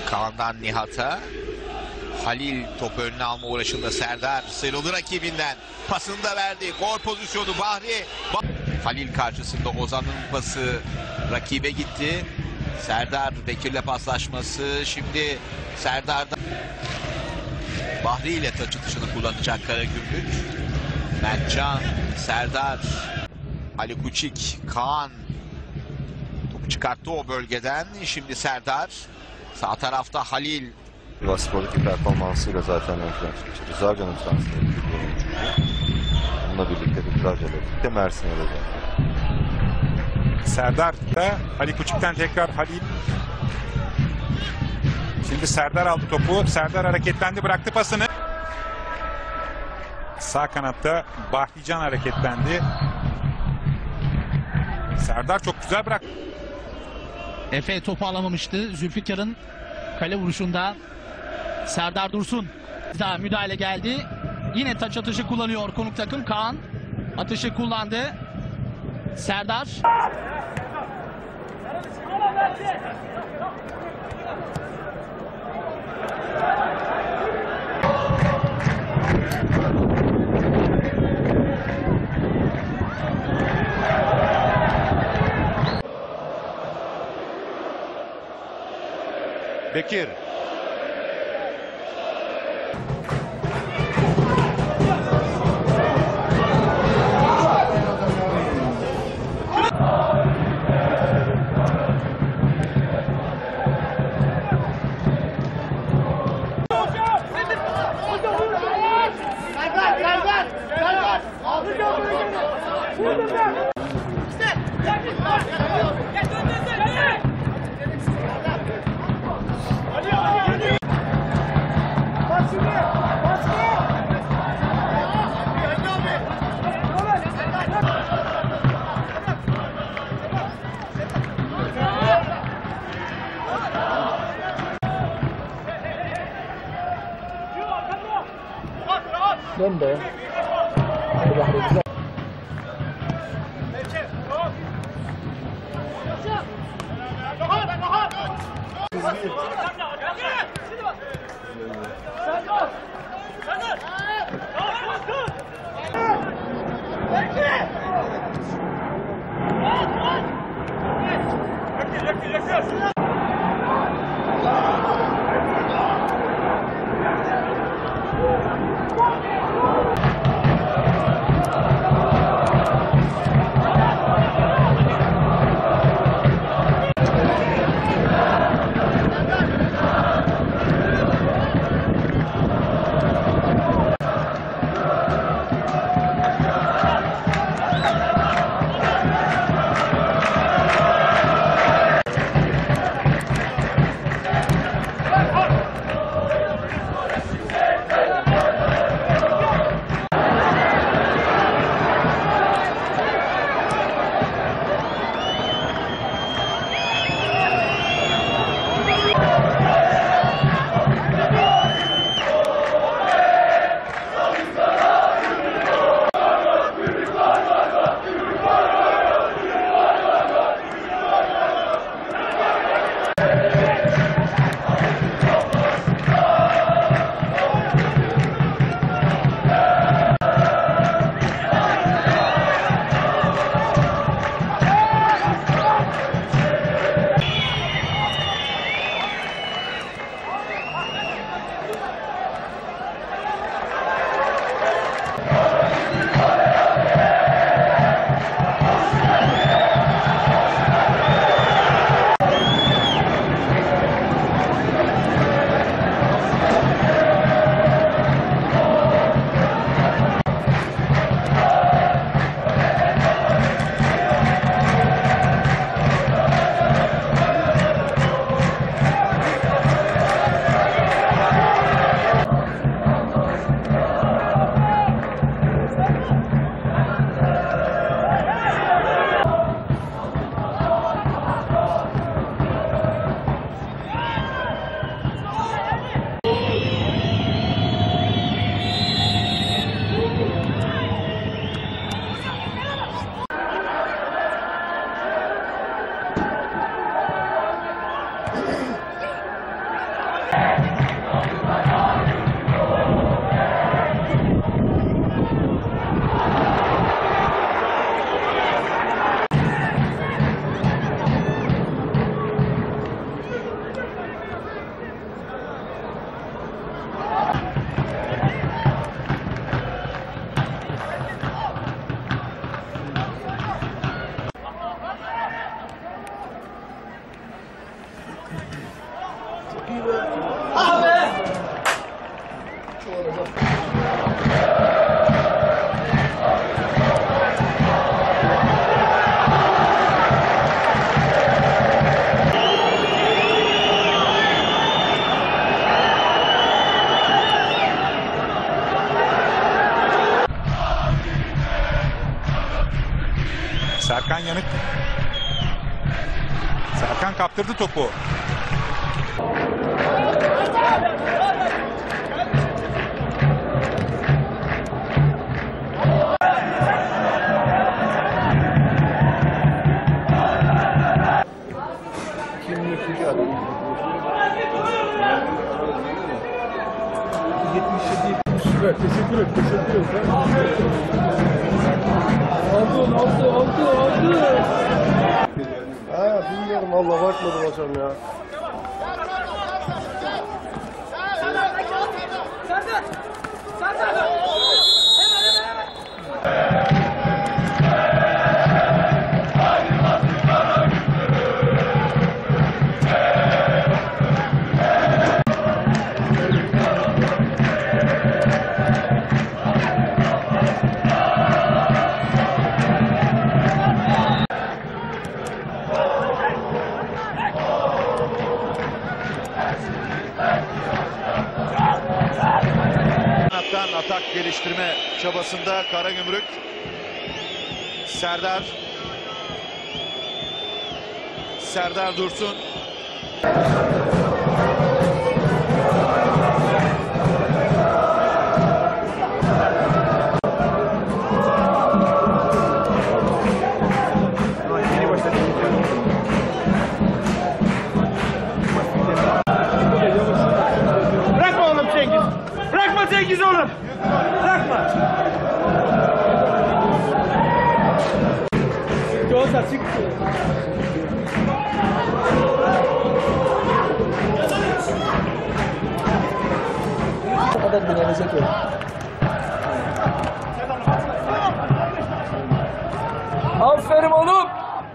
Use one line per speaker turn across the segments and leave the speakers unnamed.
Kaan'dan Nihat'a. Halil topu önüne alma uğraşında. Serdar sıyrıldı rakibinden. Pasını da verdi. Gol pozisyonu Bahri. Halil karşısında Ozan'ın pası rakibe gitti. Serdar Bekir'le paslaşması. Şimdi Serdar'da Bahri ile taç atışını kullanacak Karagümrük. Mertcan, Serdar, Ali Kuçik, Kaan topu çıkarttı o bölgeden. Şimdi Serdar. Sağ tarafta Halil.
Sivasspor'daki performansıyla zaten ön plana çıkmıştı. Rızarcan'ın transferi yapılıyor çünkü. Bununla birlikte de Rızarcan'la birlikte Mersin'e de geldi.
Serdar da Ali Kuçik'ten tekrar Halil. Şimdi Serdar aldı topu. Serdar hareketlendi, bıraktı pasını. Sağ kanatta Bahrican hareketlendi. Serdar çok güzel bıraktı.
Efe topu alamamıştı. Zülfikar'ın kale vuruşunda Serdar Dursun. Daha müdahale geldi. Yine taç atışı kullanıyor konuk takım. Kaan atışı kullandı. Serdar.
Bekir.
Dönde. Bahri güzel.
Serkan Yanık. Serkan kaptırdı topu.
Teşekkür ederim. Aldı.
Ha bilmiyorum valla bakmadım hocam ya.
Kanattan atak geliştirme çabasında Karagümrük. Serdar Dursun.
Bırakma oğlum Cengiz. Bırakma Cengiz oğlum. Bırakma. Yolda çıktı.
O kadar dinlenecek yok. Aferin oğlum.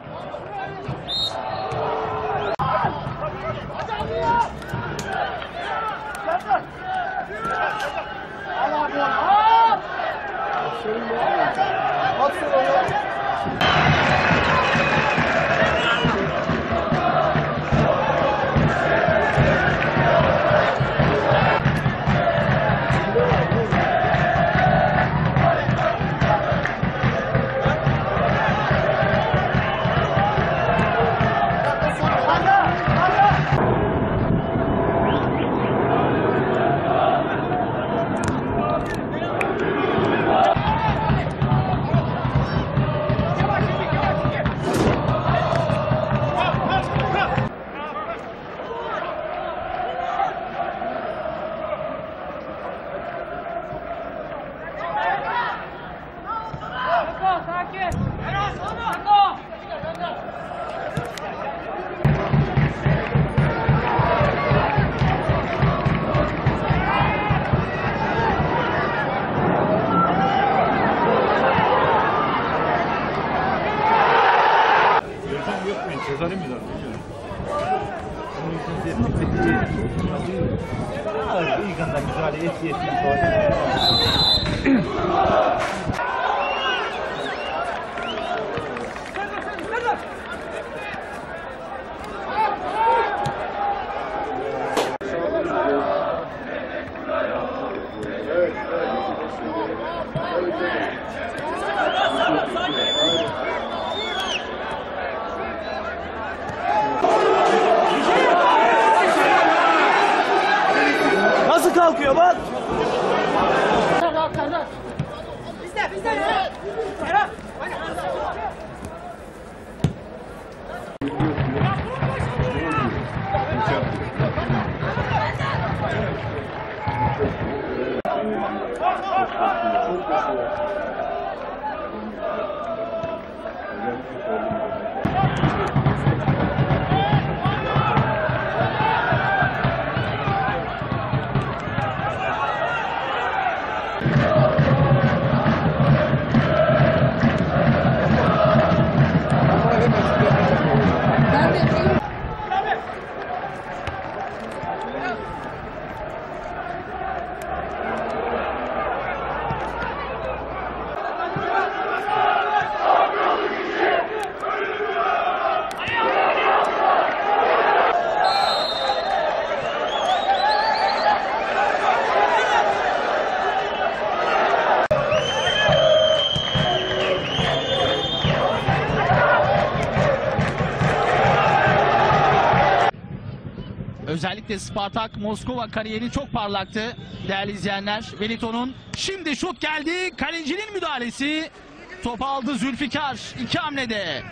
Nasıl kalkıyor bak?
Özellikle Spartak Moskova kariyeri çok parlaktı değerli izleyenler. Wellington'un şimdi şut geldi. Kalecinin müdahalesi. Top aldı Zülfikar 2 hamlede.